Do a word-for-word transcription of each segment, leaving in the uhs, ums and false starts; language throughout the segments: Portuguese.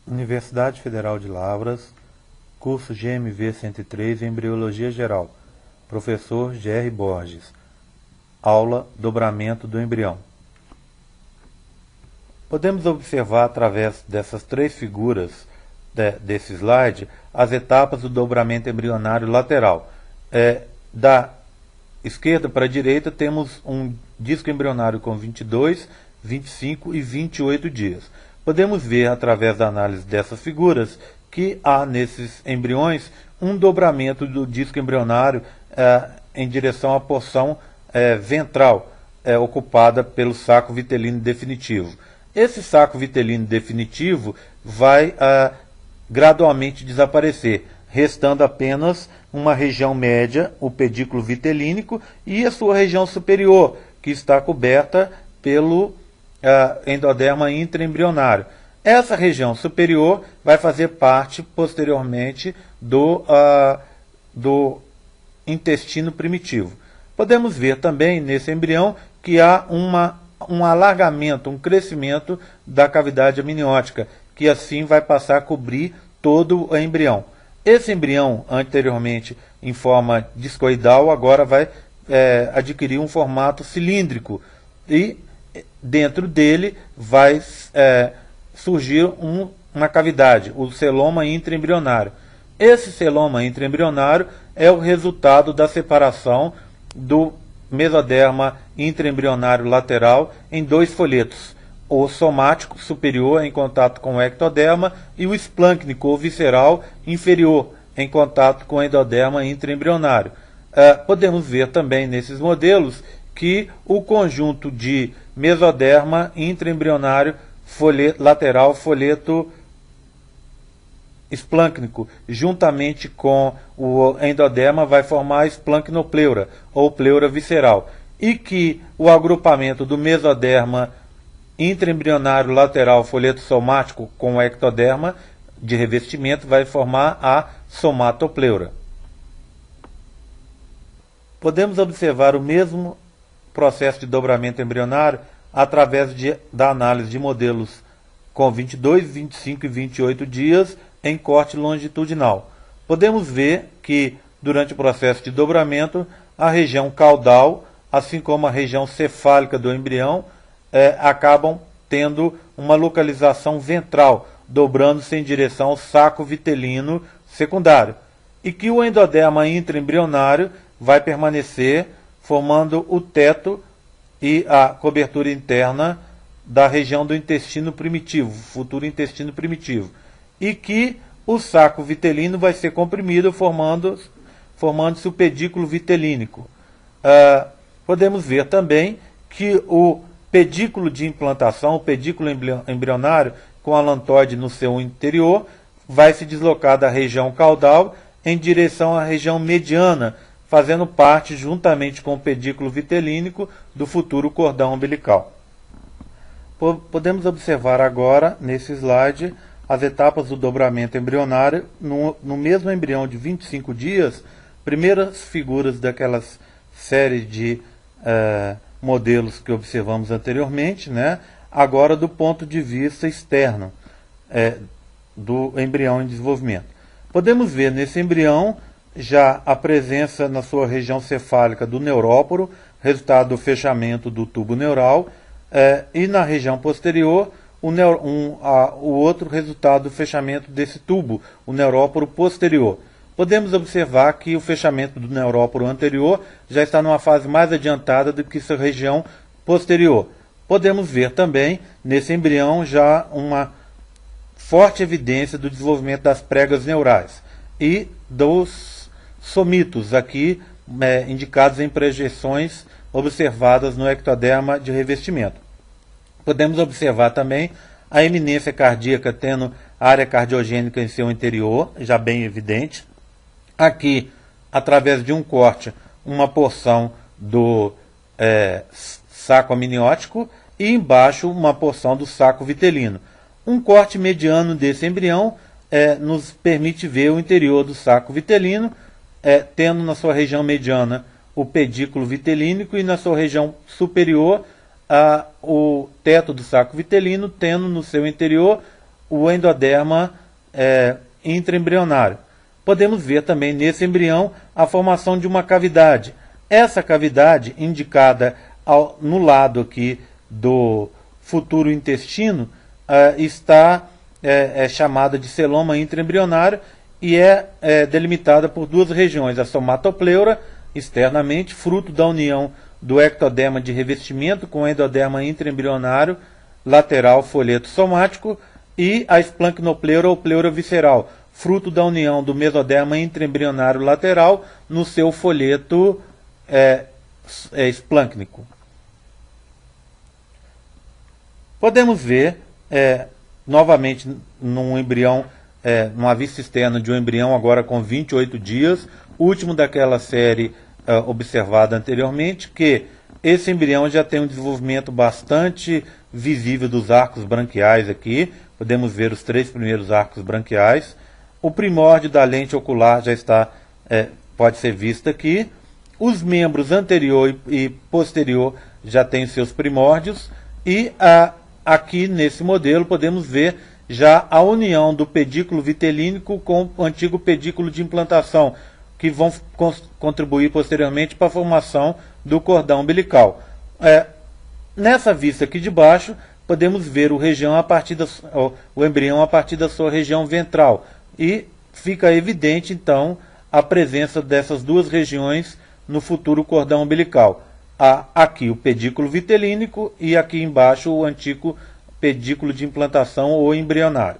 Universidade Federal de Lavras, curso G M V cento e três, Embriologia Geral, professor G R Borges, aula Dobramento do embrião. Podemos observar através dessas três figuras de, desse slide as etapas do dobramento embrionário lateral. É, da esquerda para a direita temos um disco embrionário com vinte e dois, vinte e cinco e vinte e oito dias. Podemos ver através da análise dessas figuras que há nesses embriões um dobramento do disco embrionário é, em direção à porção é, ventral é, ocupada pelo saco vitelino definitivo. Esse saco vitelino definitivo vai é, gradualmente desaparecer, restando apenas uma região média, o pedículo vitelínico, e a sua região superior, que está coberta pelo uh, endoderma intraembrionário. Essa região superior vai fazer parte, posteriormente, do, uh, do intestino primitivo. Podemos ver também, nesse embrião, que há uma, um alargamento, um crescimento da cavidade amniótica, que assim vai passar a cobrir todo o embrião. Esse embrião, anteriormente em forma discoidal, agora vai é, adquirir um formato cilíndrico e dentro dele vai é, surgir um, uma cavidade, o celoma intraembrionário. Esse celoma intraembrionário é o resultado da separação do mesoderma intraembrionário lateral em dois folhetos, o somático superior em contato com o ectoderma e o esplâncnico ou visceral inferior em contato com o endoderma intraembrionário. Uh, podemos ver também nesses modelos que o conjunto de mesoderma intraembrionário folheto, lateral folheto esplâncnico juntamente com o endoderma vai formar a esplancnopleura ou pleura visceral, e que o agrupamento do mesoderma intraembrionário lateral folheto somático com o ectoderma de revestimento vai formar a somatopleura. Podemos observar o mesmo processo de dobramento embrionário através de, da análise de modelos com vinte e dois, vinte e cinco e vinte e oito dias em corte longitudinal. Podemos ver que durante o processo de dobramento a região caudal, assim como a região cefálica do embrião, É, acabam tendo uma localização ventral, dobrando-se em direção ao saco vitelino secundário, e que o endoderma intraembrionário vai permanecer formando o teto e a cobertura interna da região do intestino primitivo, futuro intestino primitivo, e que o saco vitelino vai ser comprimido, formando, formando-se o pedículo vitelínico. Uh, podemos ver também que o pedículo de implantação, o pedículo embrionário com a lantoide no seu interior, vai se deslocar da região caudal em direção à região mediana, fazendo parte, juntamente com o pedículo vitelínico, do futuro cordão umbilical. Podemos observar agora, nesse slide, as etapas do dobramento embrionário no, no mesmo embrião de vinte e cinco dias, primeiras figuras daquelas séries de eh, modelos que observamos anteriormente, né? Agora do ponto de vista externo é, do embrião em desenvolvimento. Podemos ver nesse embrião já a presença na sua região cefálica do neuróporo, resultado do fechamento do tubo neural, é, e na região posterior o, neur um, a, o outro resultado do fechamento desse tubo, o neuróporo posterior. Podemos observar que o fechamento do neuróporo anterior já está numa fase mais adiantada do que sua região posterior. Podemos ver também, nesse embrião, já uma forte evidência do desenvolvimento das pregas neurais e dos somitos, aqui é, indicados em projeções observadas no ectoderma de revestimento. Podemos observar também a eminência cardíaca tendo área cardiogênica em seu interior, já bem evidente. Aqui, através de um corte, uma porção do é, saco amniótico e embaixo uma porção do saco vitelino. Um corte mediano desse embrião é, nos permite ver o interior do saco vitelino, é, tendo na sua região mediana o pedículo vitelínico e na sua região superior a, o teto do saco vitelino, tendo no seu interior o endoderma é, intraembrionário. Podemos ver também nesse embrião a formação de uma cavidade. Essa cavidade, indicada ao, no lado aqui do futuro intestino, uh, está é, é chamada de celoma intraembrionário e é, é delimitada por duas regiões, a somatopleura, externamente, fruto da união do ectoderma de revestimento com o endoderma intraembrionário lateral folheto somático, e a esplancnopleura ou pleura visceral, fruto da união do mesoderma intraembrionário lateral no seu folheto é, é, esplâncnico. Podemos ver, é, novamente, num embrião, é, numa vista externa de um embrião agora com vinte e oito dias, último daquela série é, observada anteriormente, que esse embrião já tem um desenvolvimento bastante visível dos arcos branquiais aqui. Podemos ver os três primeiros arcos branquiais. O primórdio da lente ocular já está, é, pode ser visto aqui. Os membros anterior e posterior já têm seus primórdios. E a, aqui nesse modelo podemos ver já a união do pedículo vitelínico com o antigo pedículo de implantação, que vão contribuir posteriormente para a formação do cordão umbilical. É, nessa vista aqui de baixo, podemos ver o, região a partir da, o, o embrião a partir da sua região ventral. E fica evidente, então, a presença dessas duas regiões no futuro cordão umbilical. Há aqui o pedículo vitelínico e aqui embaixo o antigo pedículo de implantação ou embrionário.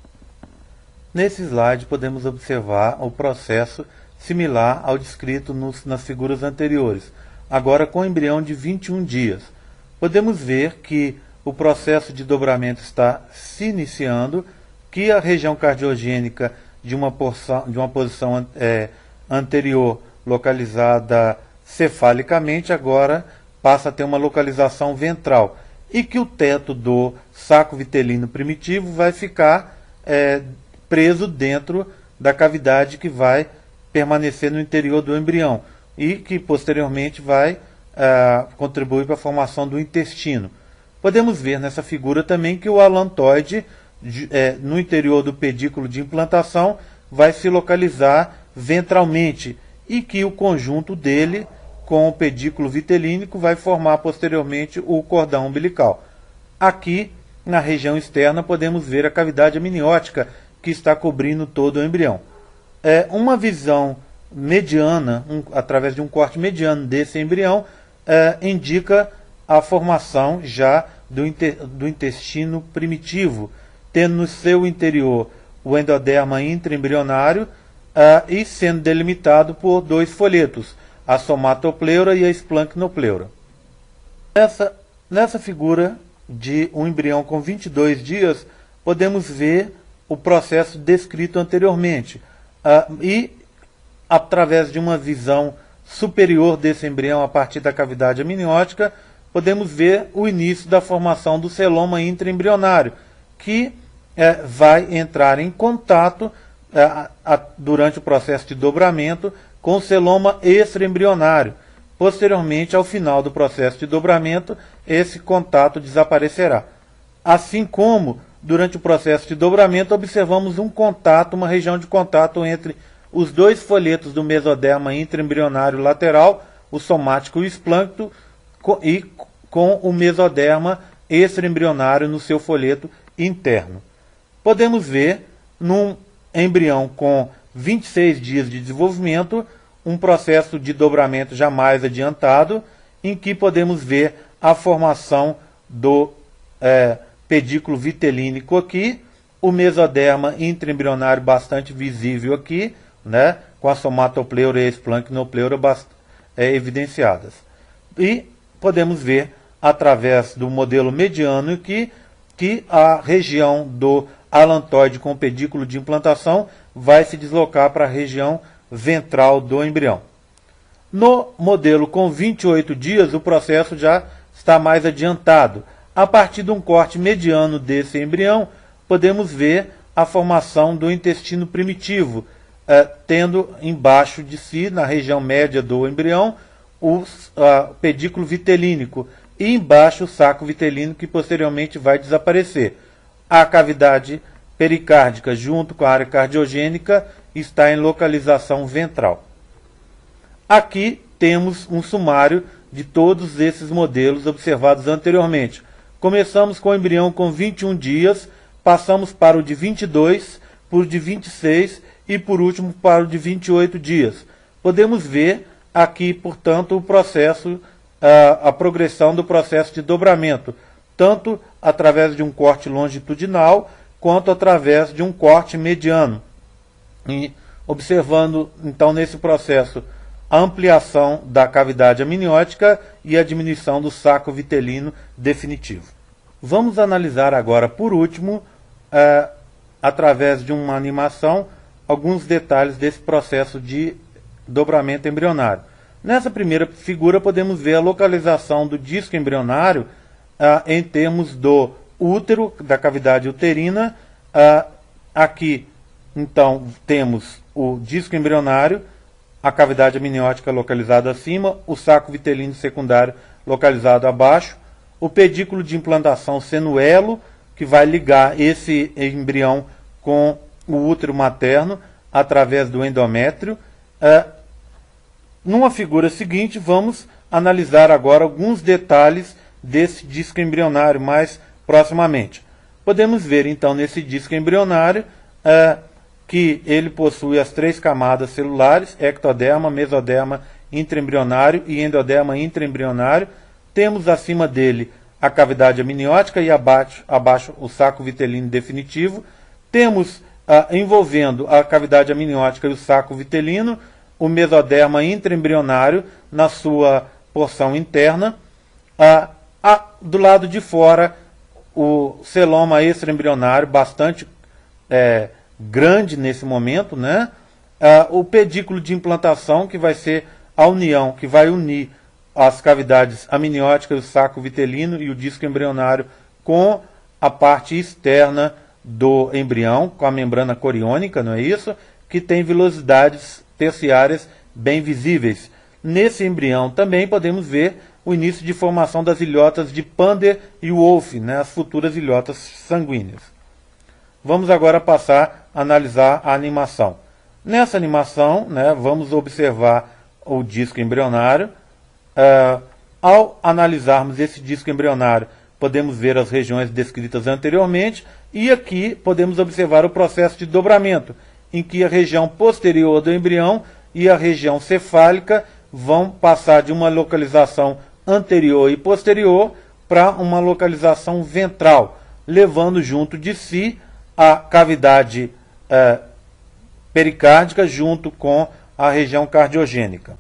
Nesse slide podemos observar o processo similar ao descrito nos, nas figuras anteriores, agora com embrião de vinte e um dias. Podemos ver que o processo de dobramento está se iniciando, que a região cardiogênica de uma, porção, de uma posição é, anterior localizada cefalicamente agora passa a ter uma localização ventral, e que o teto do saco vitelino primitivo vai ficar é, preso dentro da cavidade que vai permanecer no interior do embrião e que posteriormente vai uh, contribuir para a formação do intestino. Podemos ver nessa figura também que o alantoide de, é, no interior do pedículo de implantação vai se localizar ventralmente e que o conjunto dele com o pedículo vitelínico vai formar posteriormente o cordão umbilical. Aqui, na região externa, podemos ver a cavidade amniótica que está cobrindo todo o embrião. É, uma visão mediana, um, através de um corte mediano desse embrião, é, indica a formação já do, inter, do intestino primitivo, tendo no seu interior o endoderma intraembrionário é, e sendo delimitado por dois folhetos, a somatopleura e a esplancnopleura. Nessa, nessa figura de um embrião com vinte e dois dias, podemos ver o processo descrito anteriormente. Uh, e, através de uma visão superior desse embrião a partir da cavidade amniótica, podemos ver o início da formação do celoma intraembrionário, que eh, vai entrar em contato eh, a, durante o processo de dobramento com o celoma extraembrionário. Posteriormente, ao final do processo de dobramento, esse contato desaparecerá. Assim como, durante o processo de dobramento, observamos um contato, uma região de contato entre os dois folhetos do mesoderma intraembrionário lateral, o somático e o esplâncto, e com o mesoderma extraembrionário no seu folheto interno. Podemos ver, num embrião com vinte e seis dias de desenvolvimento, um processo de dobramento já mais adiantado, em que podemos ver a formação do é, pedículo vitelínico aqui, o mesoderma intraembrionário bastante visível aqui, né, com a somatopleura e a esplancnopleura é, evidenciadas. E podemos ver, através do modelo mediano aqui, que a região do alantoide com pedículo de implantação vai se deslocar para a região ventral do embrião. No modelo com vinte e oito dias, o processo já está mais adiantado. A partir de um corte mediano desse embrião, podemos ver a formação do intestino primitivo, eh, tendo embaixo de si, na região média do embrião, o uh, pedículo vitelínico e embaixo o saco vitelínico, que posteriormente vai desaparecer. a cavidade pericárdica junto com a área cardiogênica está em localização ventral. Aqui temos um sumário de todos esses modelos observados anteriormente. Começamos com o embrião com vinte e um dias, passamos para o de vinte e dois, por de vinte e seis e por último para o de vinte e oito dias. Podemos ver aqui, portanto, o processo, a, a progressão do processo de dobramento, tanto através de um corte longitudinal, quanto através de um corte mediano. E observando, então, nesse processo, a ampliação da cavidade amniótica e a diminuição do saco vitelino definitivo. Vamos analisar agora, por último, eh, através de uma animação, alguns detalhes desse processo de dobramento embrionário. Nessa primeira figura podemos ver a localização do disco embrionário ah, em termos do útero, da cavidade uterina. Ah, aqui, então, temos o disco embrionário, a cavidade amniótica localizada acima, o saco vitelino secundário localizado abaixo, o pedículo de implantação sendo o elo que vai ligar esse embrião com o útero materno através do endométrio. Ah, numa figura seguinte, vamos analisar agora alguns detalhes desse disco embrionário mais proximamente. Podemos ver, então, nesse disco embrionário, ah, que ele possui as três camadas celulares, ectoderma, mesoderma intraembrionário e endoderma intraembrionário. Temos acima dele a cavidade amniótica e abaixo, abaixo o saco vitelino definitivo. Temos, ah, envolvendo a cavidade amniótica e o saco vitelino, o mesoderma intraembrionário na sua porção interna. Ah, ah, do lado de fora, o celoma extraembrionário, bastante é, grande nesse momento, né? Ah, o pedículo de implantação, que vai ser a união, que vai unir as cavidades amnióticas, o saco vitelino e o disco embrionário com a parte externa do embrião, com a membrana coriônica, não é isso? Que tem velocidades terciárias bem visíveis. Nesse embrião também podemos ver o início de formação das ilhotas de Pander e Wolff, né, as futuras ilhotas sanguíneas. Vamos agora passar a analisar a animação. Nessa animação, né, vamos observar o disco embrionário. Uh, ao analisarmos esse disco embrionário, podemos ver as regiões descritas anteriormente e aqui podemos observar o processo de dobramento, em que a região posterior do embrião e a região cefálica vão passar de uma localização anterior e posterior para uma localização ventral, levando junto de si a cavidade eh, pericárdica junto com a região cardiogênica.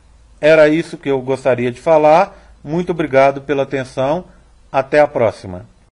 Era isso que eu gostaria de falar. Muito obrigado pela atenção. Até a próxima.